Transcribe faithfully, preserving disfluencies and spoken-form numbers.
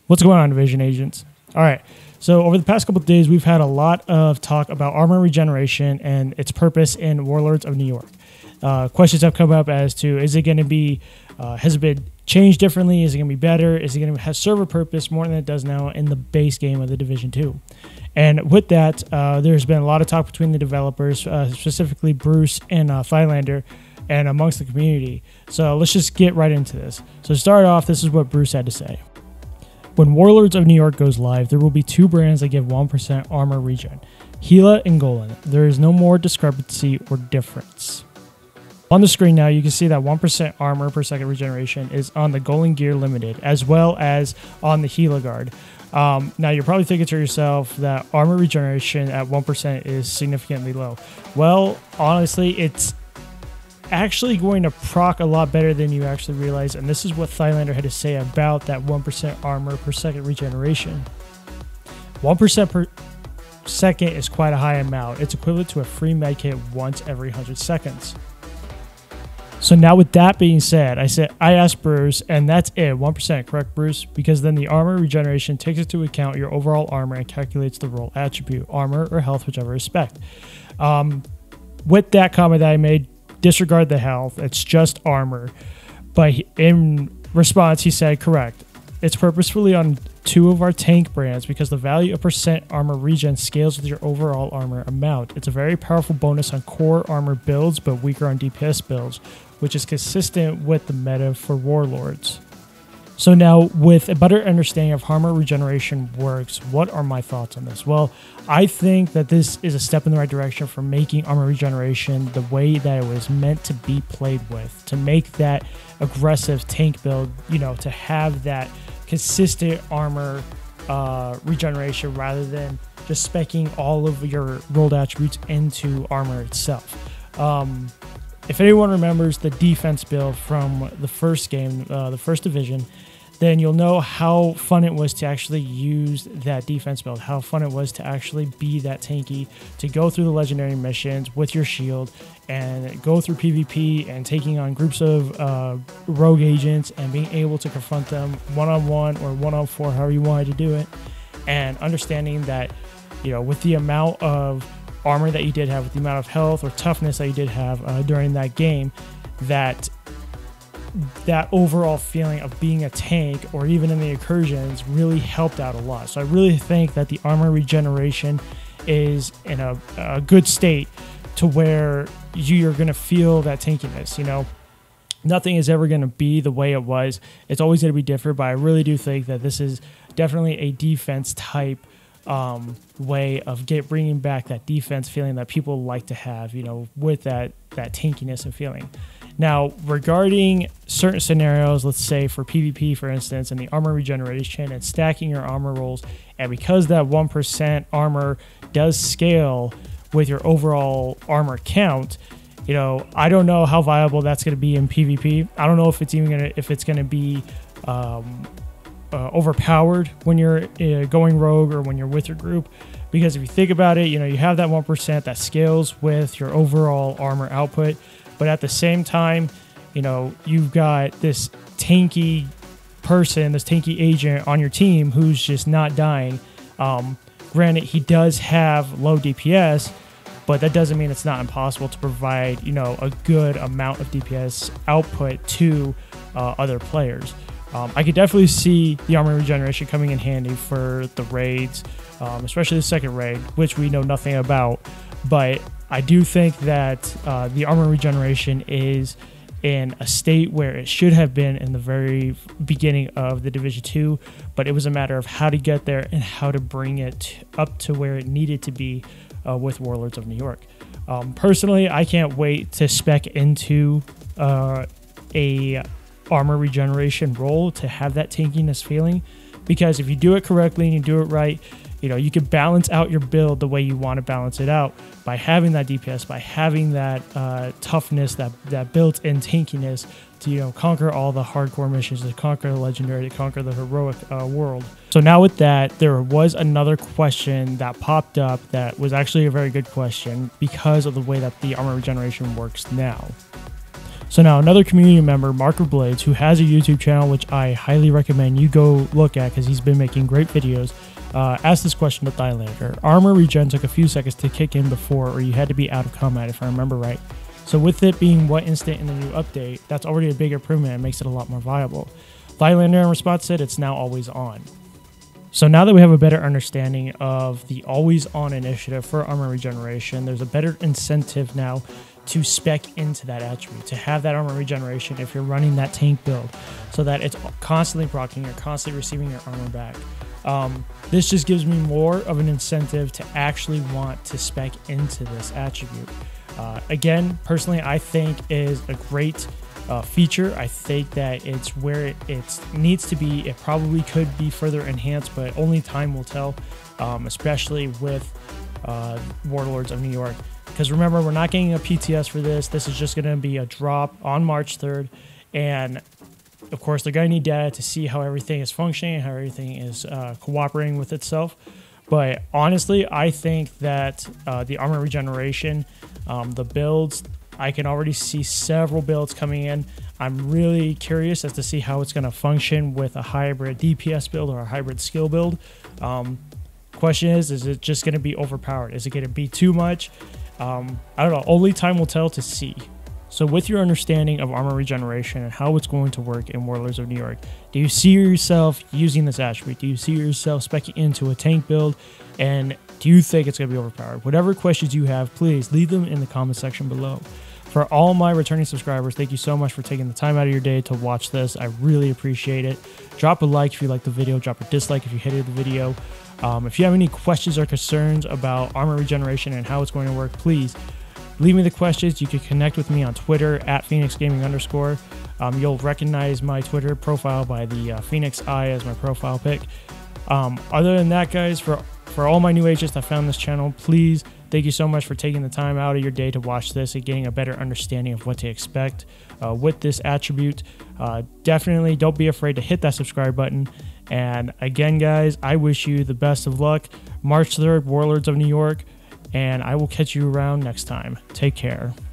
What's going on, Division Agents? All right, so over the past couple of days, we've had a lot of talk about armor regeneration and its purpose in Warlords of New York. Uh, questions have come up as to, is it going to be, uh, has it been changed differently? Is it going to be better? Is it going to have server purpose more than it does now in the base game of the Division two? And with that, uh, there's been a lot of talk between the developers, uh, specifically Bruce and uh, Thylander, and amongst the community. So let's just get right into this. So to start off, this is what Bruce had to say. When Warlords of New York goes live, there will be two brands that give one percent armor regen, Gila and Golan. There is no more discrepancy or difference. On the screen now, you can see that one percent armor per second regeneration is on the Golan Gear Limited, as well as on the Gila Guard. Um, now, you're probably thinking to yourself that armor regeneration at one percent is significantly low. Well, honestly, it's actually going to proc a lot better than you actually realize, and this is what Thylander had to say about that one percent armor per second regeneration. one percent per second is quite a high amount. It's equivalent to a free medkit once every one hundred seconds. So now with that being said, I said I asked Bruce, and that's it, one percent, correct, Bruce? Because then the armor regeneration takes into account your overall armor and calculates the role attribute, armor or health, whichever is spec. Um, with that comment that I made, disregard the health, it's just armor. But in response, he said, correct. It's purposefully on two of our tank brands because the value of percent armor regen scales with your overall armor amount. It's a very powerful bonus on core armor builds, but weaker on D P S builds, which is consistent with the meta for Warlords. So now, with a better understanding of how armor regeneration works, what are my thoughts on this? Well, I think that this is a step in the right direction for making armor regeneration the way that it was meant to be played with, to make that aggressive tank build, you know, to have that consistent armor uh, regeneration rather than just speccing all of your rolled attributes into armor itself. Um, if anyone remembers the defense build from the first game, uh, the first division, then you'll know how fun it was to actually use that defense build, how fun it was to actually be that tanky, to go through the legendary missions with your shield and go through PvP and taking on groups of uh, rogue agents and being able to confront them one-on-one or one-on-four, however you wanted to do it, and understanding that, you know, with the amount of armor that you did have, with the amount of health or toughness that you did have uh, during that game, that that overall feeling of being a tank or even in the incursions really helped out a lot. So I really think that the armor regeneration is in a, a good state to where you're going to feel that tankiness. You know, nothing is ever going to be the way it was. It's always going to be different, but I really do think that this is definitely a defense type um, way of get bringing back that defense feeling that people like to have, you know, with that, that tankiness and feeling. Now, regarding certain scenarios, let's say for PvP, for instance, and the armor regeneration and stacking your armor rolls, and because that one percent armor does scale with your overall armor count, you know, I don't know how viable that's going to be in PvP. I don't know if it's even going to, if it's going to be um, uh, overpowered when you're uh, going rogue or when you're with your group. Because if you think about it, you know, you have that one percent that scales with your overall armor output. But at the same time, you know, you've got this tanky person, this tanky agent on your team who's just not dying. Um, granted, he does have low D P S, but that doesn't mean it's not impossible to provide, you know, a good amount of D P S output to uh, other players. Um, I could definitely see the armor regeneration coming in handy for the raids, um, especially the second raid, which we know nothing about. But I do think that uh, the armor regeneration is in a state where it should have been in the very beginning of the Division two, but it was a matter of how to get there and how to bring it up to where it needed to be uh, with Warlords of New York. Um, personally, I can't wait to spec into uh, a armor regeneration role to have that tankiness feeling, because if you do it correctly and you do it right, you know, you can balance out your build the way you want to balance it out by having that D P S, by having that uh, toughness, that that built-in tankiness to, you know, conquer all the hardcore missions, to conquer the legendary, to conquer the heroic uh, world. So now with that, there was another question that popped up that was actually a very good question because of the way that the armor regeneration works now. So now another community member, Marker Blades, who has a YouTube channel, which I highly recommend you go look at because he's been making great videos, uh, asked this question to Thylander. Armor regen took a few seconds to kick in before, or you had to be out of combat, if I remember right. So with it being what instant in the new update, that's already a big improvement and makes it a lot more viable. Thylander in response said it's now always on. So now that we have a better understanding of the always on initiative for armor regeneration, there's a better incentive now to spec into that attribute, to have that armor regeneration if you're running that tank build, so that it's constantly proccing, you're constantly receiving your armor back. Um, this just gives me more of an incentive to actually want to spec into this attribute. Uh, again, personally, I think is a great uh, feature. I think that it's where it it's, needs to be. It probably could be further enhanced, but only time will tell, um, especially with uh, Warlords of New York. Because remember, we're not getting a P T S for this. This is just going to be a drop on March third. And of course, they're going to need data to see how everything is functioning, how everything is uh, cooperating with itself. But honestly, I think that uh, the armor regeneration, um, the builds, I can already see several builds coming in. I'm really curious as to see how it's going to function with a hybrid D P S build or a hybrid skill build. Um, question is, is it just going to be overpowered? Is it going to be too much? Um, I don't know. Only time will tell to see. So with your understanding of armor regeneration and how it's going to work in Warlords of New York, do you see yourself using this attribute? Do you see yourself speccing into a tank build? And do you think it's going to be overpowered? Whatever questions you have, please leave them in the comment section below. For all my returning subscribers, thank you so much for taking the time out of your day to watch this. I really appreciate it. Drop a like if you like the video. Drop a dislike if you hated the video. Um, if you have any questions or concerns about armor regeneration and how it's going to work, please leave me the questions. You can connect with me on Twitter at Phoenix Gaming underscore. Um, you'll recognize my Twitter profile by the uh, Phoenix Eye as my profile pic. Um, other than that, guys, for, for all my new agents that found this channel, please, thank you so much for taking the time out of your day to watch this and getting a better understanding of what to expect uh, with this attribute. Uh, definitely don't be afraid to hit that subscribe button. And again, guys, I wish you the best of luck. March third, Warlords of New York. And I will catch you around next time. Take care.